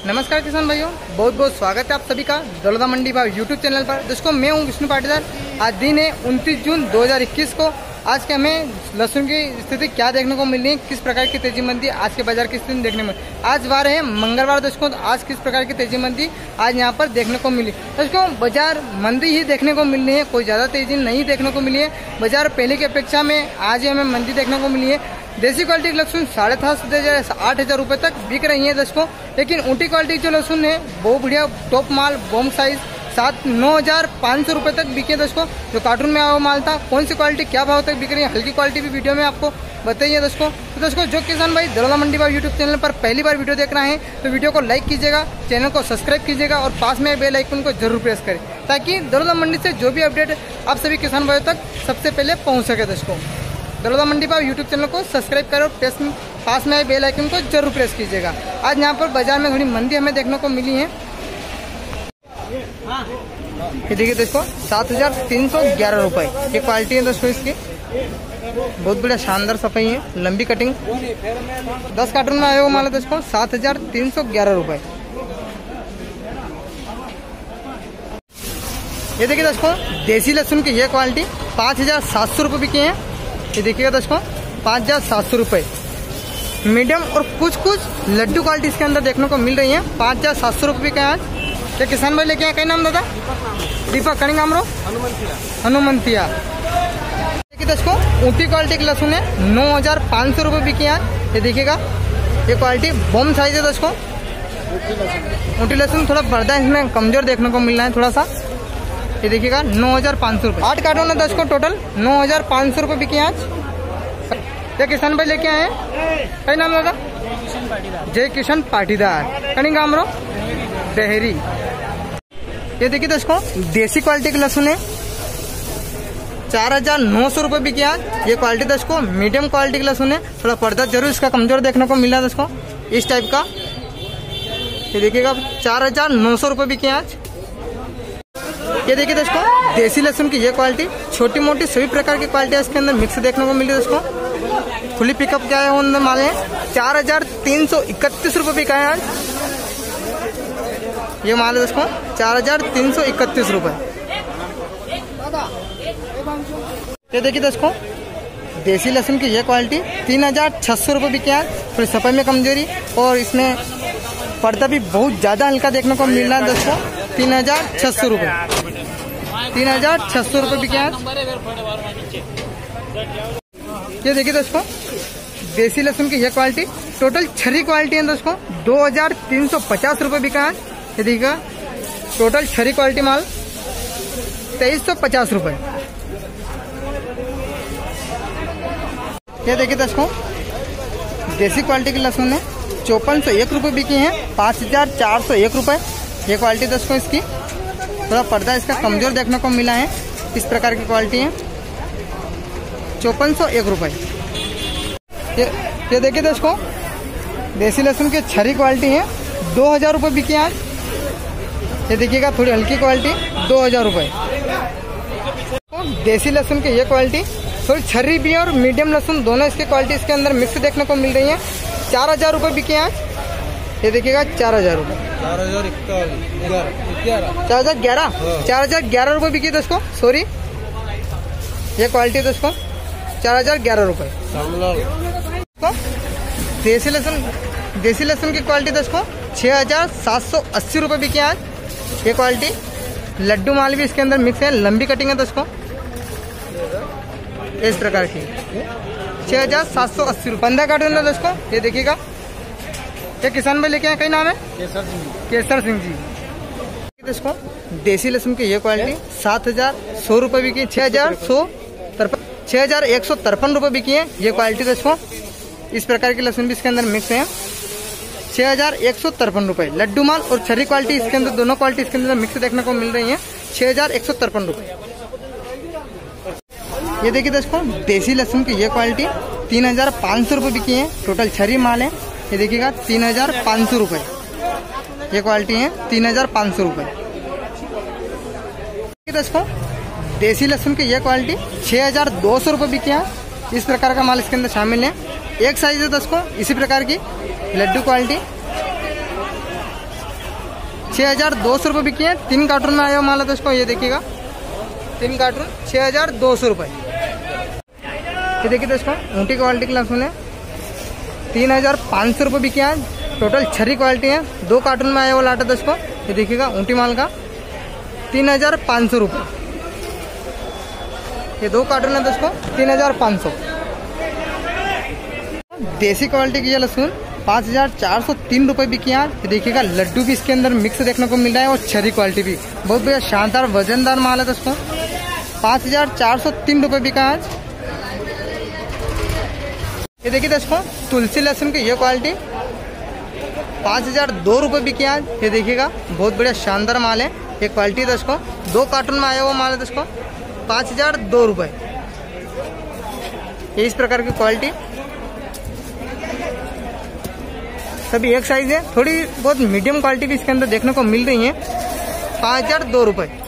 नमस्कार किसान भाइयों, बहुत बहुत स्वागत है आप सभी का दौलता मंडी भाव यूट्यूब चैनल पर। दोस्तों मैं हूं विष्णु पाटीदार। आज दिन है 29 जून 2021 को। आज के हमें लहसुन की स्थिति क्या देखने को मिल रही है, किस प्रकार की तेजी मंदी आज के बाजार की स्थिति देखने में। आज वार है मंगलवार दोस्तों, आज किस प्रकार की तेजी मंदी आज यहाँ पर देखने को मिली। दोस्तों बाजार मंदी ही देखने को मिल रही है, कोई ज्यादा तेजी नहीं देखने को मिली है। बाजार पहले की अपेक्षा में आज ही हमें मंदी देखने को मिली है। देसी क्वालिटी की लहसुन 7,500 से 8,000 रुपए तक बिक रही है दोस्तों, लेकिन ऊँटी क्वालिटी जो लहसुन है बहुत बढ़िया टॉप माल बॉम्ब साइज 9,500 रुपए तक बिके दोस्तों। जो कार्टून में आया माल था, कौन सी क्वालिटी क्या भाव तक बिक रही है, हल्की क्वालिटी भी वीडियो में आपको बताइए दोस्तों। तो दोस्तों जो किसान भाई दौलता मंडी भाव यूट्यूब चैनल पर पहली बार वीडियो देख रहे हैं तो वीडियो को लाइक कीजिएगा, चैनल को सब्सक्राइब कीजिएगा और पास में बेल आइकन को जरूर प्रेस करें ताकि दौलता मंडी से जो भी अपडेट आप सभी किसान भाइयों तक सबसे पहले पहुँच सके दोस्तों। दौलता मंडी भाव यूट्यूब चैनल को सब्सक्राइब करो, पास में बेल आइकन को जरूर प्रेस कीजिएगा। आज यहाँ पर बाजार में थोड़ी मंदी हमें देखने को मिली है। ये देखिए दोस्तों 7,311 रुपए ये क्वालिटी है दोस्तों इसकी, बहुत बढ़िया शानदार सफाई है, लंबी कटिंग 10 कार्टून में आया हुआ माल है दोस्तों। 7,311 रुपए। ये देखिए दोस्तों देसी लहसुन की ये क्वालिटी 5,700 रुपए बिके हैं। ये देखिएगा दोस्तों 5,700 रुपए। मीडियम और कुछ लड्डू क्वालिटी इसके अंदर देखने को मिल रही है। 5,700 रुपए का आज क्या किसान भाई लेके आए, कई नाम दादा दीपक कणी नाम रो हनुमंतिया। देखिए दोस्तों ऊँटी क्वालिटी की लहसुन है 9,500 रुपए बिकी आज। ये देखिएगा ये क्वालिटी बॉम्ब साइज है दोस्तों। ऊँटी लहसुन थोड़ा पर्दा इसमें कमजोर देखने को मिल रहा है थोड़ा सा। ये देखिएगा 9,500 रुपए। 8 कार्टून है दोस्तों टोटल 9,500 रुपए बिके आज। ये किसान भाई लेके आए कई नाम दादा जय किशन पाटीदार कणी गाम रो देहरी। ये देखिए दोस्तों देसी क्वालिटी की लहसुन है 4,900 रुपए बिके आज। ये क्वालिटी दोस्तों मीडियम क्वालिटी की लहसुन है, थोड़ा पर्दा जरूर इसका कमजोर देखने को मिला दोस्तों इस टाइप का। ये देखिएगा 4,900 रुपए बिके आज। ये देखिए दोस्तों देसी लहसुन की ये क्वालिटी छोटी मोटी सभी प्रकार की क्वालिटी इसके अंदर मिक्स देखने को मिली दोस्तों। खुली पिकअप क्या है माल है 4,331 रुपए बिका है आज। ये माल है दोस्तों 4,331 रुपए। ये देखिए दोस्तों देसी लहसुन की ये क्वालिटी 3,600 रुपए बिके आज। थोड़ी सफाई में कमजोरी और इसमें पर्दा भी बहुत ज्यादा हल्का देखने को मिल रहा है दोस्तों। 3,600 रुपए 3,600 रुपए बिके आज। ये देखिए दोस्तों देसी लहसुन की ये क्वालिटी टोटल छरी क्वालिटी है दोस्तों 2,350 रुपए बिका आज। ये देखिएगा टोटल छरी क्वालिटी माल 2,350 रुपए। ये देखिए दोस्तों देसी क्वालिटी की लहसुन है 5,401 रुपए बिकी है। 5,401 रुपए ये क्वालिटी दोस्तों इसकी, थोड़ा पर्दा इसका कमजोर देखने को मिला है। इस प्रकार की क्वालिटी है 5,401 रुपए। ये देखिए दोस्तों देसी लहसुन की छरी क्वालिटी है 2,000 रुपए बिकी आज। ये देखिएगा थोड़ी हल्की क्वालिटी 2,000 रुपए। देसी लहसुन की ये क्वालिटी थोड़ी छरी भी और मीडियम लहसुन दोनों इसकी क्वालिटी इसके अंदर मिक्स देखने को मिल रही है। 4,000 रुपए बिके आज। ये देखिएगा 4,000 रुपए 4,011 रुपए बिकी दोस्तों। सॉरी ये क्वालिटी दोस्तों 4,011 रुपए। देसी लहसुन की क्वालिटी दोस्तों 6,780 रुपए बिकी आज। ये क्वालिटी लड्डू माल भी इसके अंदर मिक्स है, लंबी कटिंग है दोस्तों इस प्रकार की 6,780 रुपए। 15 कार्टून है दोस्तों। ये देखिएगा ये किसान भाई लेके आए, कई नाम है केसर सिंह जी। दोस्तों देसी लहसुन की ये क्वालिटी 7,100 रुपए बिकी। 6,153 रुपए बिकी है ये क्वालिटी दोस्तों। इस प्रकार की लहसुन भी इसके अंदर मिक्स है। 6,153 रुपए लड्डू माल और छरी क्वालिटी इसके अंदर दोनों क्वालिटी इसके अंदर मिक्स देखने को मिल रही है। 6,153 रुपए। ये देखिए दोस्तों देसी लहसुन की ये क्वालिटी 3,500 रुपए बिकी है। टोटल छरी माल है। ये देखिएगा 3,500 रुपए ये क्वालिटी है 3,500 रुपए। दोस्तों देसी लहसुन की ये क्वालिटी 6,200 रुपए बिकी है। इस प्रकार का माल इसके अंदर शामिल है। एक साइज है दोस्तों इसी प्रकार की लड्डू क्वालिटी 6,200 रुपये बिकी है। 3 कार्टून में आया हुआ माल है दोस्तों, ये देखिएगा 3 कार्टून 6,200 रुपये। ये देखिए दोस्तों ऊँटी क्वालिटी की लहसुन है, 3,500 रुपये बिकी है। टोटल 6 क्वालिटी है। 2 कार्टून में आया हुआ लाटा दोस्तों, ये देखिएगा ऊँटी माल का 3,500 रुपये। ये 2 कार्टून है दोस्तों 3,500। देसी क्वालिटी की ये लहसुन 5,403 रुपये बिकी है। ये देखिएगा लड्डू भी इसके अंदर मिक्स देखने को मिल रहा है और 6 क्वालिटी भी बहुत बढ़िया शानदार वजनदार माल है दोस्तों। 5,403 रुपये बिका आज। ये देखिए दोस्तों तुलसी लहसुन की ये क्वालिटी 5,002 रुपये बिकी आज। ये देखिएगा बहुत बढ़िया शानदार माल है। ये क्वालिटी दोस्तों 2 कार्टून में आया हुआ माल है दोस्तों, 5,002 रुपये। ये इस प्रकार की क्वालिटी सभी एक साइज है, थोड़ी बहुत मीडियम क्वालिटी भी इसके अंदर देखने को मिल रही है। 5,002 रुपये।